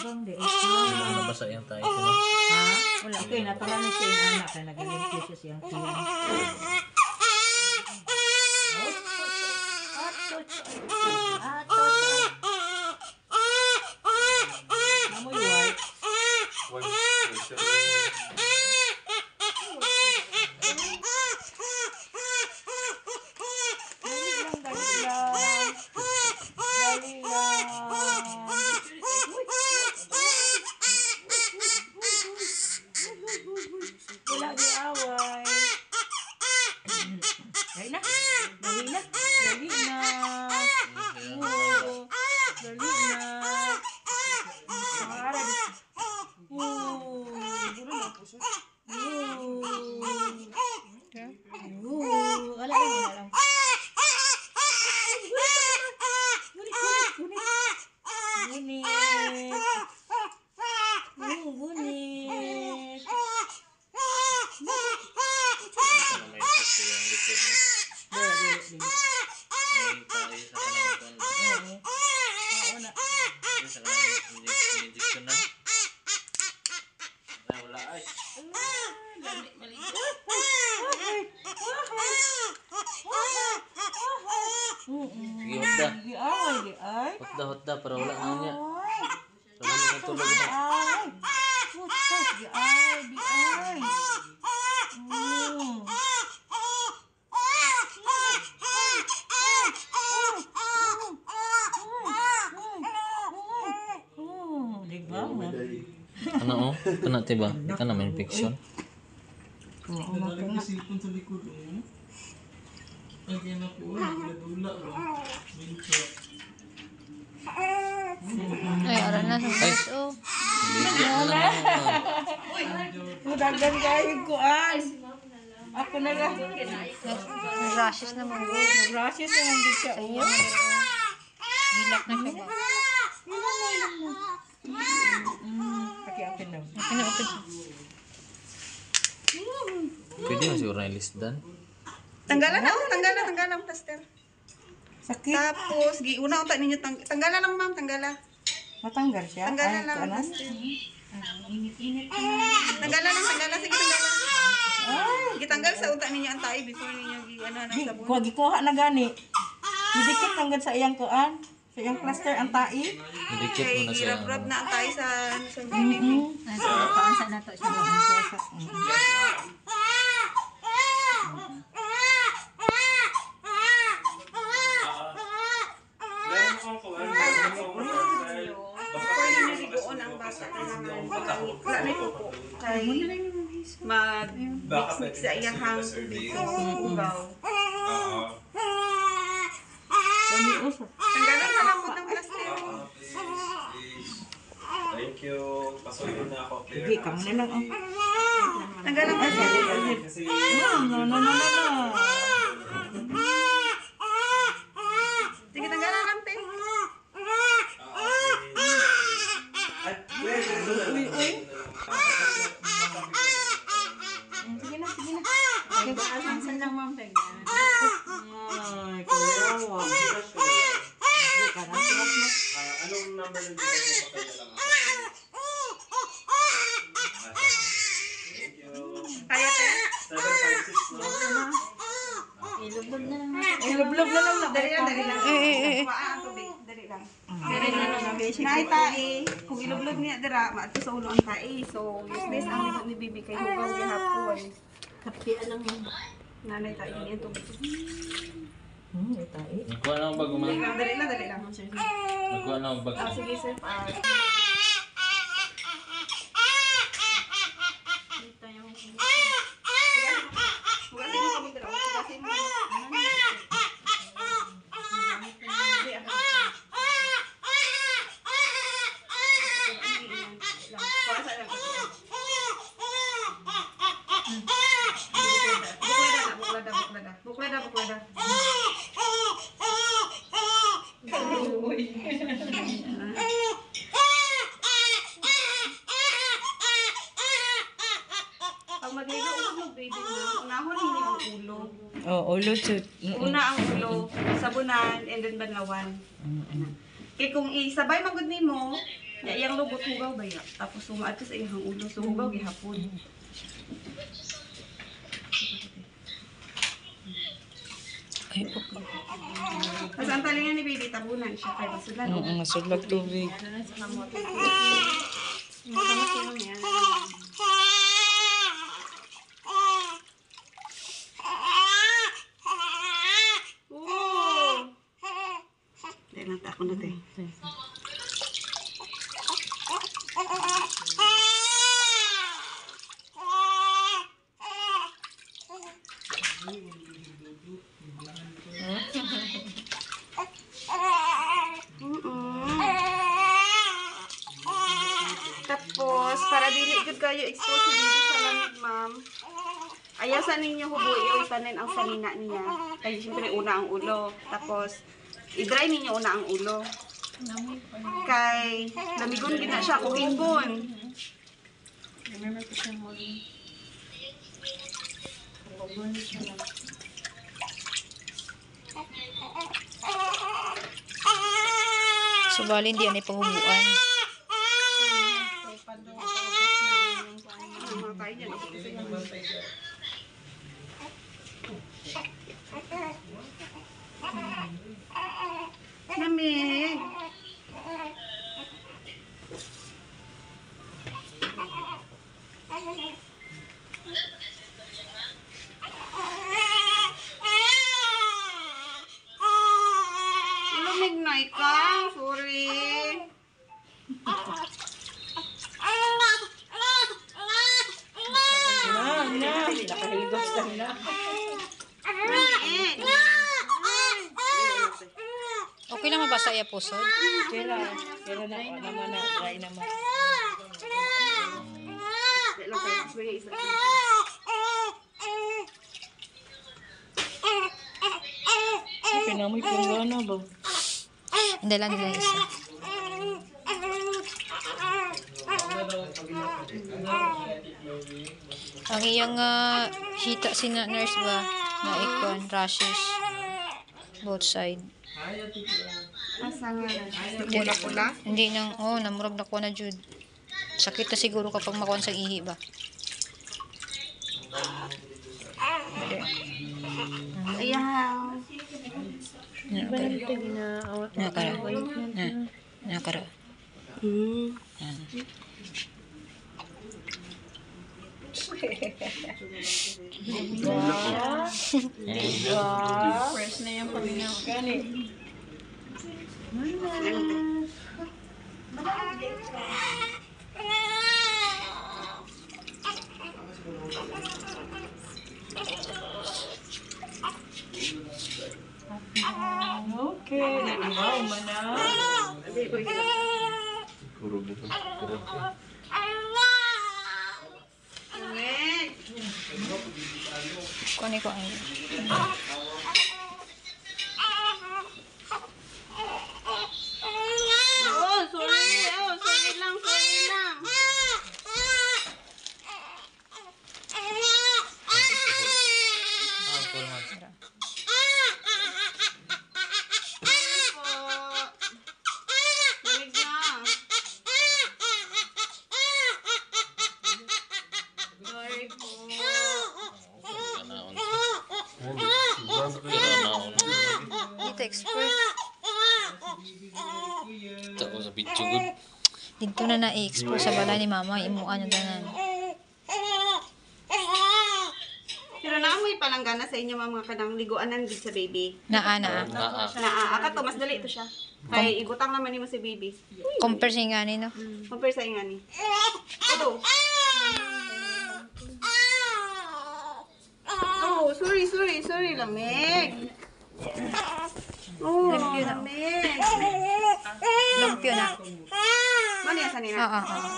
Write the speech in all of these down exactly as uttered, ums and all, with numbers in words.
bang di. Ano ba sa iyang tayo sila? Ha? Wala kay natural ni siya yung anak kay nagalimpyo siya siyang tiyan. Namoy white. Wala di away. Dali na. Dali na. Dali na. Oo. Dali na. Para di. Oo. Siguro na po siya. Oo. Oo. Ala lang, ala lang. Gunit, gunit, gunit. Gunit. Oo, gunit. Ano may gusto yung likod mo? Dali, dali, dali. May tayo sa kanang kuwan. Oo. Mauna. Yung sa kanang injection na. Wala, wala ay. Dali, mali. Sige, hotda. Di ay, di ay. Hotda, hotda, para wala na niya. Ay, Wala na nga tulog na. ay. Putas, di ay, di ay. Mm. Oh, di ba? Ano oh? Kana tiba? Kana may infection. Oo, makina. Sipon sa likod, oh. Ang kaya po, dula-dula, oh. Ay, aral na sa puso. Mudagan kayo ko ay. Ako na lang. Rashes na mga buo. Nag-rashes na lang din siya. Iyo. Hilak na siya ba? Pakiapin lang. Pinaupit siya. Pwede na siguro na ilisdan. Tanggalan na, tanggalan, tanggalan ang plaster. Sakit. Tapos, gi una unta ninyo tang tanggalan lang ma'am, tanggalan. Matanggal siya. Tanggalan Ay, lang ang kanan. plaster. Init-init. Tanggalan lang, tanggalan, sige tanggalan. Ay. Gitanggal sa unta ninyo ang tayo before ninyo gi ano na Di, sabon. kuha gikuha na gani. Didikit tanggad sa iyang kuan. Sa iyang plaster ang tai. Didikit mo Kay na siya. girab-rab na ang tayo sa ano sa Mm. Ay, sa paansa na to siya. Ang kuwasa. Mm. Before ninyo ligoon ang bata kailangan wala na ito po. Kay mag mix mix sa iyahang tubig o ugaw. Dami usa. Tanggalan na lang po ng plaster. Thank you. Pasukin na ako. Sige, kamo na lang. Oh. Tanggalan na siya. Kasi, No, no, no, no, no, no. Sige, tanggalan lang te. Uy, uy. Sige na, sige na. Ay, baasan lang ma'am. Ay, kawawa. Sige ka na, tumas mo. anong number ng dito mo pa lang ako? Thank you. Kaya te. seven five six no? Ilublog na lang. Ay, lublog na lang na. Dali lang, dali lang. Eh, eh, eh. Kuhaan ang tubig. Dali lang. Dali lang. Nay tae, kung ilublog niya dira, maato sa ulo ang tae. So, useless ang libot ni Bibi kay hugaw gihapon. Kapian lang yun. Nanay tae din yung tubig. Hmm, may tai. Nagkuha na ang bag Dali man. lang, dali lang, dali lang. Nagkuha na ang bag. Ah, sige sir. Ah, hugasin mo kami dira. Hugasin mo. Hindi, ako. Kuwasa lang ako. Buklada, buklada, buklada, buklada. Pag magligo, ulog, baby mo. Unahon hindi ang ulo. Oh, ulo tut. Una ang ulo, sabunan, and then banlawan. Kaya kung isabay magod nimo, Ya, iyang lubot hugaw ba ya? Tapos sumaad sa iyang ulo. So, hugaw gihapon. Ay, okay. Kasi ang talingan ni baby, tabunan siya. Kaya basulan. Oo, nasudlag tubig. Sino niya? Oo! Dahil lang ako na tayo. Tapos, para dili gud kayo expose si baby sa lamig, ma'am. Ayasan ninyo hubuyo itanin ang sanina niya. Kaya siyempre una ang ulo. Tapos, i-dry ninyo una ang ulo. Kay, lamigon gina siya, kuhingon. So, bali, hindi yan ipahubuan. Lamig. Lamig na ikaw. Sorry. Na, na. Nakahilgos lang na. Lamig. Okay naman ba sa iya pusod? Kera, kera na, o naman na, dry naman. Dahil lang kayo, sorry, isa. Ay, pinamoy pinggana ba? Hindi lang nila isa. Ang iyang uh, hita si na nurse ba? Na ikon, rashes. Both side. Asa nga na. Pula-pula. Hindi nang, oh, namurag na ko na jud. Sakit na siguro kapag makuha sa ihi ba? Hindi. Ayaw. Nakara. Nakara. Nakara. Hmm. Fresh na yung paminaw. Gani. Okay, nalimaw man na. Kunin ko ang Oh, sorry. Oh, sorry lang, sorry lang. Ah, cool man. Lamig na. Sorry po. Kanaon. Kanaon. dito expert. Ito ko sa picture good. Dito na na-expose sa balay ni mama. Imuan yung ganan. Pero naamoy palanggana sa inyo mga kanang liguanan gid sa baby. Naa, naa. Naa. Naa, aka to mas dali ito siya. Kay ibutang naman nimo si baby. Compare sa nga ni, no? Compare sa ingani. Odo. Oh, sorry, sorry, sorry, lamig. Oh, lamig. Lumpio na. Mani asa nila? Oo, oo.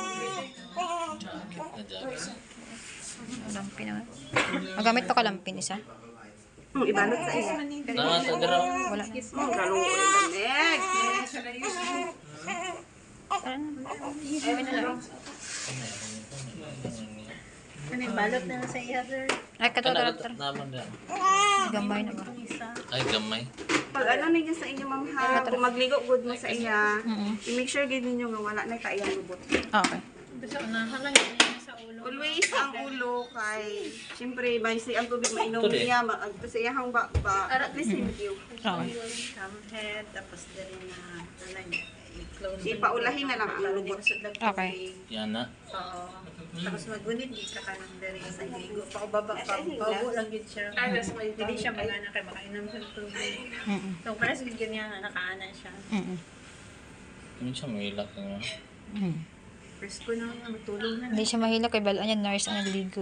Lampi naman. Magamit pa ka lampin isa? Hmm, ibalot sa iya. Naa sa dira. Wala. Oh, galo lamig. Ano yung balot na sa iya, sir? Ay, kato, Kana kato. naman na. Gamay na ba? Ay gamay. Pag ano ninyo sa inyo, ma'am ha, kung magligo good mo sa iya, i-make sure gid ninyo nga wala na kaiyang lubot. Okay. Basta unahan lang yun sa ulo. Always ang ulo kay, siyempre, ba si ang tubig mainom Ito din. niya, ma- ag- sa iyang ba, ba, at least review. Okay. Come head, tapos dali na, wala niya. I-clone Si paulahin na lang ang lubot. Okay. Yan na. Oo. Tapos magunit, di ka ka ng dali sa iligo. Pakubaba, pabago lang yun siya. Hindi siya magana kay makainom sa tubig. Mm-mm. So, parang sige ganyan na, nakaana siya. Mm-mm. Ano siya may ilak nga. Mm. First ko na, matulog na. Hindi siya mahila kay balaan niya, nurse ang nagligo.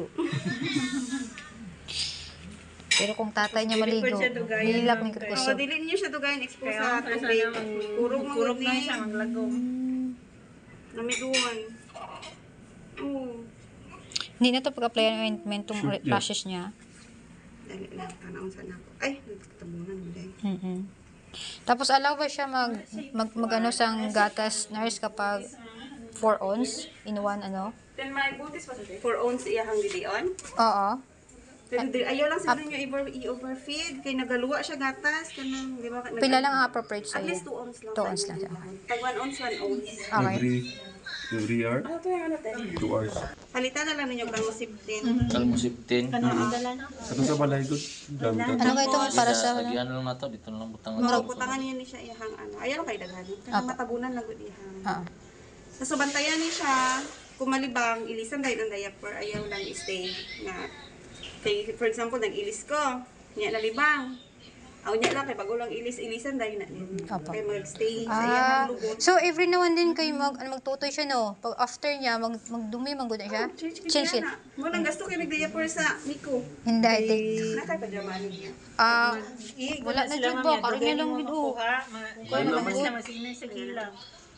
Pero kung tatay niya maligo, hilak ni So, kusog. dili niyo siya dugayan expose Kaya, sa kaya tubig. sana Kurog mo kurog na ni, siya, maglagom. namiguan. Oo. Hindi na to pag-apply ng ointment tong rashes niya. Dali lang, tanaon sana ako. Ay, nagtatabunan mo dahil. Mm-mm. Tapos allow ba siya mag, mag, mag ano sang gatas nurse kapag four ounce in one ano? Then my butis pa sa four ounce iyahang gidion. Oo. Pero di, ayaw lang siguro nyo i-over- i-overfeed. Kay nagaluwa siya gatas. Kanang, di ba? nag- Pila lang ang appropriate At sa'yo? least two ounce lang. Two sa ounce inyo. lang siya. Pag one ounce, one ounce. Okay. Every every hour, Ano to yung ano tayo? two hours. Palitan na lang ninyo kang musibtin. Kalmusiptin. Ano sa balay ko? Dami ka. Ano ba ito para sa ano? Lagyan na lang na to. Dito na lang butang na Murag to. putangan niyo ni siya iyahang ano. Ayaw lang kayo daghan. Kanang matabunan na gud iyahang. Ah. So, bantayan ni siya. Kung malibang, ilisan dahil ang diaper. Ayaw lang i-stay nga. Kay, for example, nag-ilis ko. Niya nalibang. Aw niya lang kay pag ulang ilis ilisan dahil na din. Apo. Kay mag-stay sa Ah, iyang lubot. so every now and then kayo mag ano, magtutoy siya no. Pag after niya mag magdumi man gud na siya. Change it. Mo nang gasto kay mag-diaper sa Miko. Hindi I think. Na kay pajama niya. Ah, wala na jud ba karon niya lang gid oh. Kuha naman siya, masinay sa gila.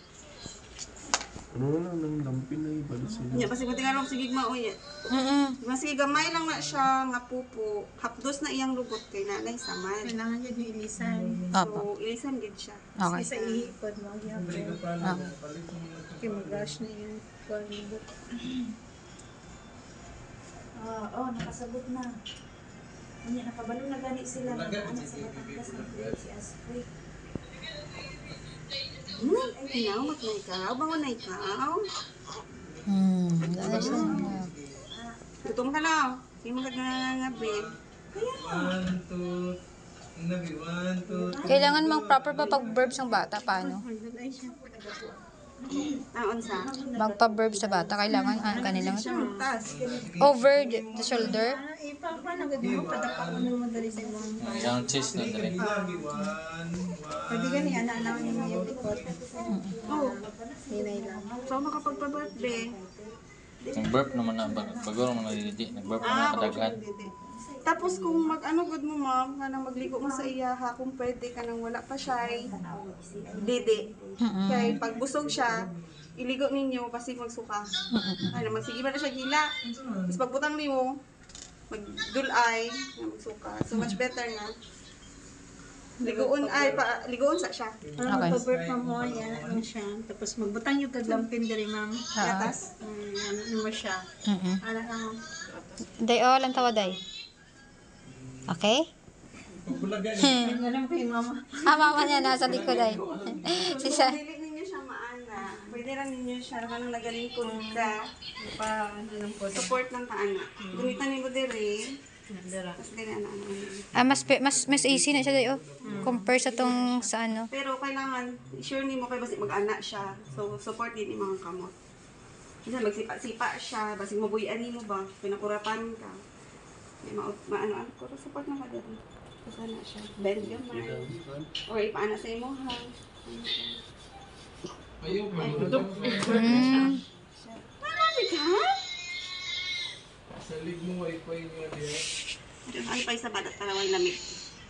Ano na nang lampin na ibalik sila. Nya kasi buti nga lang sige mauya. Mm. Masige gamay lang na siya nga pupo. Hapdos na iyang lubot kay nanay saman. Kailangan yun yung ilisan. Apo. So, ilisan gid siya. Okay. Isa ihipod mo, ihapon. Ah. Kaya mag-rush na yun. Kuha nilibot. Ah, oh, nakasabot na. Ano, nakabalo na gani sila. Ano sa Batangas ng si Asprey. Hmm, ay tinaw mat na ikaw. Bangon na ikaw. Hmm, wala siya. Gutom ka na. Hindi mo kagagabi. One, two, nabi, one, two, Kailangan mang proper pa pag-verb sa bata paano? Taon sa. Magpa-verb sa bata kailangan ah, kanilang Tas. over the, the shoulder. Ah, ipapa na gano'n mo, padapa ko na madali sa imong. Yung cheese na dali. nabi, one, Pwede gani, anak-anak niyo yung likod. Oh, Hinay lang. so makapagpa-birthday. Nag-burp naman na. bag- Bago naman naliliti. Nag-burp naman Ah, kadaghan. tapos kung mag-ano good mo ma'am, kanang magligo mo sa iya ha, kung pwede ka nang wala pa siya, dede. Kay pag busog siya, iligo ninyo kasi magsuka. Ano, magsige ba na siya gila. Tapos pagbutang nimo, magdulay, na magsuka. So much better na. Ligoon ay pa ligoon sa siya. Parang Okay. mag-birth pa mo, yan lang siya. Tapos magbutang yung kaglampin diri, ma'am. Gatas. Mm, ano mo siya. Mm. Ala lang. Day oh, lang tawa day. Okay? Yan lang pa yung mama. Ah, mama niya nasa likod ay. Si Sa. Dili ninyo siya maana. Pwede lang ninyo siya kanang nagalingkod ka. Pa, ano lang po. Support lang ka ana. Gunitan nimo diri. Tapos dili ana ana. Ah, mas pe- mas mas easy na siya day oh. Compare sa tong sa ano. Pero kailangan sure nimo kay basi mag-ana siya. So support din imong kamot. Kasi magsipa-sipa siya, basi mabuyan nimo ba, pinakurapan ka. May ma maano ano ko support na ka dito. Kasi na siya. Bend yung man. Or ipaana sa imo ha. ayaw pa. Ito. Mm. Marami ka? Sa lig mo, wifi nga diya. Ay pa sa badat para way lamig.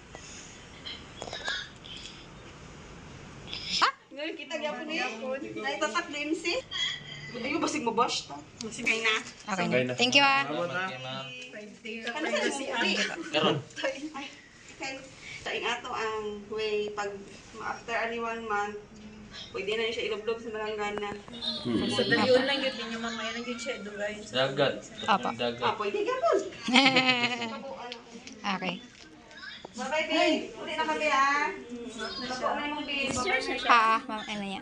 Ah, ngayon kita gyapon ni yapon. Nay tatak din si. Ayo basig mo bash ta. Sige na. Okay na. Thank you ah. Salamat kay ma'am. Ano sa si Karon. Ay, okay. Taing ato ang way pag after any one month, pwede na siya iloblob sa nalanggana. Sa dalion lang yun, din yung mamaya lang yun siya. Dugay. Dagat. Apa. Ah, Dagat. pwede gapon. Okay. Bye-bye, babe. Uli na kami, ah. Bako na yung babe. Bye-bye. Ha, ma'am, ano niya.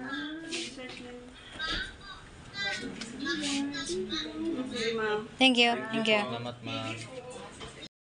Sige, ma'am. Thank you, thank you. Salamat, ma'am.